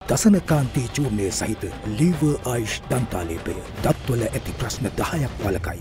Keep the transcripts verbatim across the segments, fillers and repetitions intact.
දසනකාන්තී චූර්ණය සහිත ලීවර් ආයුෂ් දන්තාලේපය දත්වල ඇති ප්‍රශ්න දහයක් වළකයි.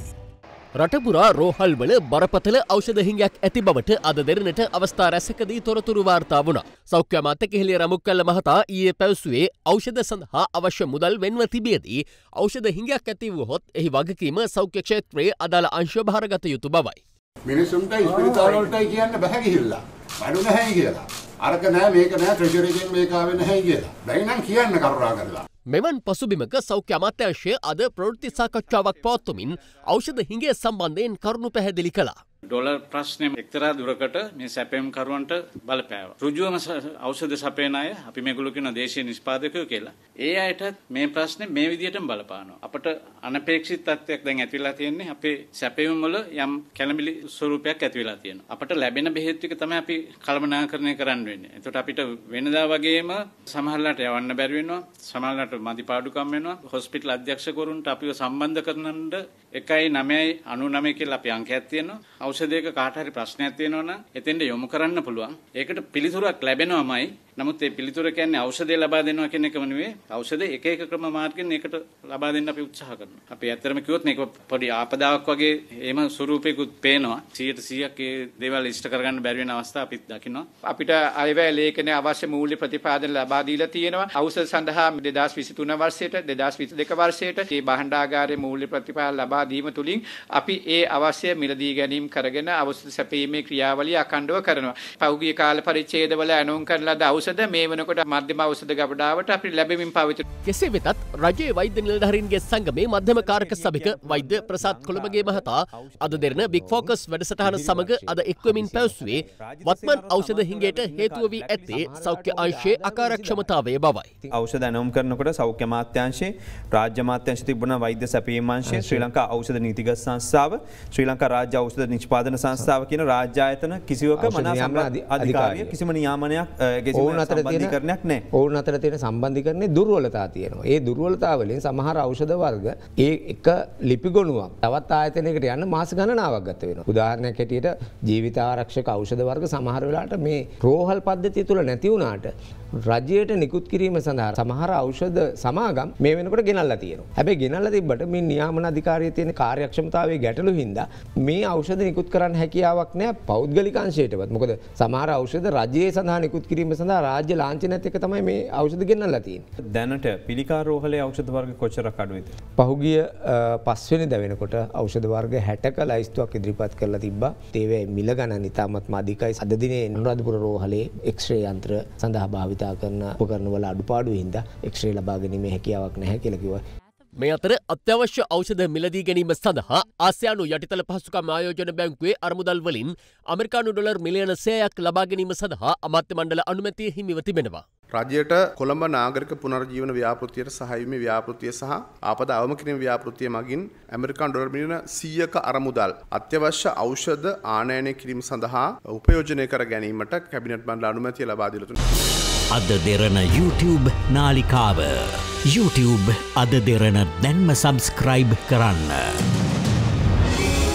රටපුරා රෝහල් වල බරපතල ඖෂධ හිඟයක් ඇති බවට අද දෙරණට අවස්ථා රැසකදී තොරතුරු වාර්තා වුණා. සෞඛ්‍ය අමාත්‍ය කෙහෙලිය රමුක්කල්ල මහතා ඊයේ පැවසුවේ ඖෂධ සඳහා අවශ්‍ය මුදල් වෙන්ව තිබියදී ඖෂධ හිඟයක් ඇති වුවහොත් එහි වගකීම සෞඛ්‍ය ක්ෂේත්‍රයේ අදාළ අංශ බහරගත යුතු බවයි. මිනිසුන්ට ස්පිරිතාල වලටයි කියන්න බෑ ගිහිල්ලා. බඩු නැහැ කියලා. අරක නැහැ මේක නැහැ ට්‍රෙෂරි එකෙන් මේක ආවේ නැහැ කියලා. බැරි නම් කියන්න කරුණා කරලා. මෙවන් පසුබිමක සෞඛ්‍ය අමාත්‍යාංශය අද ප්‍රවෘත්ති සාකච්ඡාවක් පවත්වමින් ඖෂධ හිඟය සම්බන්ධයෙන් කරුණු පැහැදිලි කළා. ඩොලර් ප්‍රශ්නේ එක්තරා දුරකට මේ සැපයුම් කරුවන්ට බලපෑවා. ඍජුවම ඖෂධ සපයන අය අපි මේගොල්ලෝ කියන දේශීය නිෂ්පාදකයෝ කියලා. ඒ අයටත් මේ ප්‍රශ්නේ මේ විදිහටම බලපානවා. අපට අනපේක්ෂිත තත්ත්වයක් දැන් ඇති වෙලා තියෙන්නේ අපේ සැපයුම් වල යම් කැළඹිලි ස්වරූපයක් ඇති වෙලා තියෙනවා. අපට ලැබෙන බෙහෙත් ටික තමයි අපි කළමනාකරණය කරන්න වෙන්නේ. එතකොට අපිට වෙනදා වගේම සමහරලාට යවන්න බැරි වෙනවා. සමහරලාට මදි පාඩුකම් වෙනවා. හොස්පිටල් අධ්‍යක්ෂකවරුන්ට අපිව සම්බන්ධ කරනඳ එකයි නවයයි අනූනවය කියලා අපි අංකයක් තියෙනවා. ඖෂධයක කාට හරි ප්‍රශ්නයක් තියෙනවා නම් එතෙන්ට යොමු කරන්න පුළුවන්. ඒකට පිළිතුරක් ලැබෙනවමයි. නමුත් ඒ පිළිතුර කියන්නේ ඖෂධය ලබා දෙනවා කියන එකම නෙවෙයි. ඖෂධය එක එක ක්‍රම මාර්ගෙන් ඒකට ලබා දෙන්න අපි උත්සාහ කරනවා. අපි ඇත්තටම කිව්වොත් මේක පොඩි ආපදාවක් වගේ එහෙම ස්වරූපයකුත් පේනවා. සීයට සීයක් ඒ දේවල් ඉෂ්ට කරගන්න බැරි වෙන අවස්ථා අපිත් දකිනවා. අපිට අයවැය ලේඛනයේ අවශ්‍ය මූල්‍ය ප්‍රතිපාදන ලබා දීලා තියෙනවා. ඖෂධ සඳහා දෙදාස් විසිතුන වර්ෂයට දෙදාස් විසිදෙක වර්ෂයට මේ භාණ්ඩාගාරයේ මූල්‍ය ප්‍රතිපාදන ලබා දීම තුලින් අපි ඒ අවශ්‍ය මිලදී ගැනීම කරගෙන ඖෂධ සැපීමේ ක්‍රියාවලිය අඛණ්ඩව කරනවා. පහුගිය කාල පරිච්ඡේදවල අනුන් කරන ලද ඖෂධ මේ වෙනකොට මධ්‍යම ඖෂධ ගබඩාවට අපිට ලැබෙමින් පවතින. කෙසේ වෙතත් රජයේ වෛද්‍ය නිලධාරීන්ගේ සංගමේ මධ්‍යම කාරක සභික වෛද්‍ය ප්‍රසාද් කොළඹගේ මහතා අද දෙරණ බිග් ෆෝකස් වැඩසටහන සමග අද එක්වමින් පැවසුවේ වත්මන් ඖෂධ හිඟයට හේතුව වී ඇත්තේ සෞඛ්‍ය අංශයේ අකාර්යක්ෂමතාවය බවයි. ඖෂධ අනුම් කරනකොට සෞඛ්‍ය අමාත්‍යාංශයේ රාජ්‍ය අමාත්‍යාංශය තිබුණ වෛද්‍ය සැපයීම අංශය ශ්‍රී ලංකා ඖෂධ නීතිගත සංස්ථාව ශ්‍රී ලංකා රාජ්‍ය ඖෂධ නිෂ්පාදන සංස්ථාව කියන රාජ්‍ය ආයතන කිසිවක මනා අධිකාරිය කිසිම නියාමනයක් සම්බන්ධීකරණයක් නැහැ. ඔවුන් අතර තියෙන සම්බන්ධීකරණේ දුර්වලතා තියෙනවා. ඒ දුර්වලතා වලින් සමහර ඖෂධ වර්ග ඒ එක ලිපිගොනුවක් තවත් ආයතනයකට යන්න මාස ගණනාවක් ගත වෙනවා. උදාහරණයක් හැටියට ජීවිත ආරක්ෂක ඖෂධ වර්ග සමහර වෙලාවට මේ රෝහල් පද්ධතිය තුල නැති වුණාට රජයට නිකුත් කිරීම සඳහා සමහර ఔෂධ සමාගම් මේ වෙනකොට ගෙනල්ලා තියෙනවා. හැබැයි ගෙනල්ලා තිබ්බට මේ නියාමන අධිකාරියේ තියෙන කාර්යක්ෂමතාවයේ ගැටලු හින්දා මේ ඖෂධ නිකුත් කරන්න හැකියාවක් නැහැ පෞද්ගලික අංශයටවත්. මොකද සමහර ඖෂධ රජයේ සඳහා නිකුත් කිරීම සඳහා රාජ්‍ය ලාංඡනයත් එක්ක තමයි මේ ඖෂධ ගෙනල්ලා තියෙන්නේ. දැනට පිළිකා රෝහලේ ඖෂධ වර්ග කොච්චරක් අඩුයිද? පහුගිය පස්වෙනිදා වෙනකොට ඖෂධ වර්ග හැටක ලයිස්තුවක් ඉදිරිපත් කරලා තිබ්බා. ඒවේ මිල ගණන් ඉතාමත් අධිකයි. අද දිනේ අනුරාධපුර රෝහලේ එක්ස්රේ යන්ත්‍ර සඳහා භාවිත කරන උපකරණ වල අඩුපාඩු හින්දා එක්ස්රේ ලබා ගැනීමේ හැකියාවක් නැහැ කියලා කිව්වා. මේ අතර අත්‍යවශ්‍ය ඖෂධ මිලදී ගැනීම සඳහා ආසියානු යටිතල පහසුකම් ආයෝජන බැංකුවේ අරමුදල් වලින් ඇමරිකානු ඩොලර් මිලියන සයයක් ලබා ගැනීම සඳහා අමාත්‍ය මණ්ඩල අනුමැතිය හිමිව තිබෙනවා. රජයට කොළඹ නාගරික පුනර්ජීවන ව්‍යාපෘතියට සහායමේ ව්‍යාපෘතිය සහ ආපදා අවම කිරීම ව්‍යාපෘතිය මගින් ඇමරිකානු ඩොලර් මිලියන සීයක අරමුදල් අත්‍යවශ්‍ය ඖෂධ ආනයනය කිරීම සඳහා උපයෝජනය කර ගැනීමට කැබිනට් මණ්ඩල අනුමැතිය ලබා දීලා තිබෙනවා. අද දෙරණ YouTube නාලිකාව YouTube අද දෙරණ දැන්ම සබස්ක්‍රයිබ් කරන්න.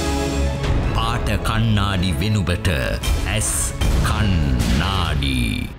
පාට කන්නාඩි වෙනුවට ඇස් කන්නාඩි